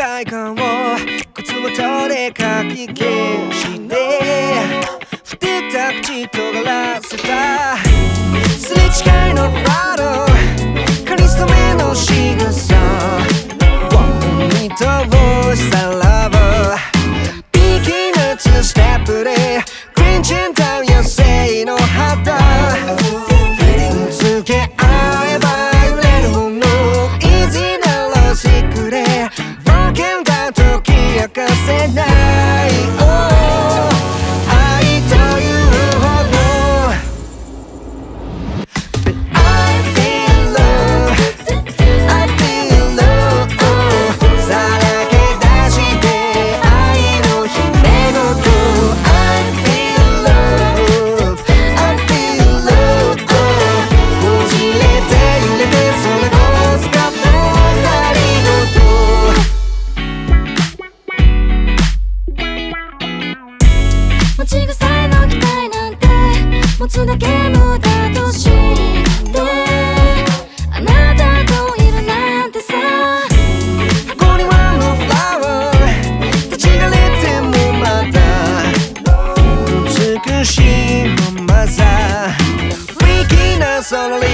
界観を靴元でかき消してふてた口尖らせたすれ違いのファドかりそめの仕草見通しさらばビギナー2ステップでクリンチンタウン野生の肌つけ合えば揺れるものイージーなロジックで冒険だと解明かせない、愛というほど But I feel love I feel love さらけ出して愛の秘めごと I feel love I feel love こじれて揺れてそれを使ったありがとう間違いさえの期待なんて持つだけ無駄としてあなたといるなんてさ箱庭のフラワー立ち枯れてもまだ美しいままさフリーキーなそのリ